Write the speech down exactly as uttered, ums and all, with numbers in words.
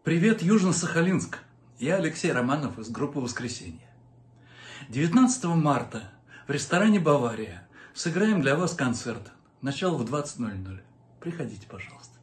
Привет, Южно-Сахалинск! Я Алексей Романов из группы «Воскресенье». девятнадцатого марта в ресторане «Бавария» сыграем для вас концерт. Начало в двадцать ноль ноль. Приходите, пожалуйста.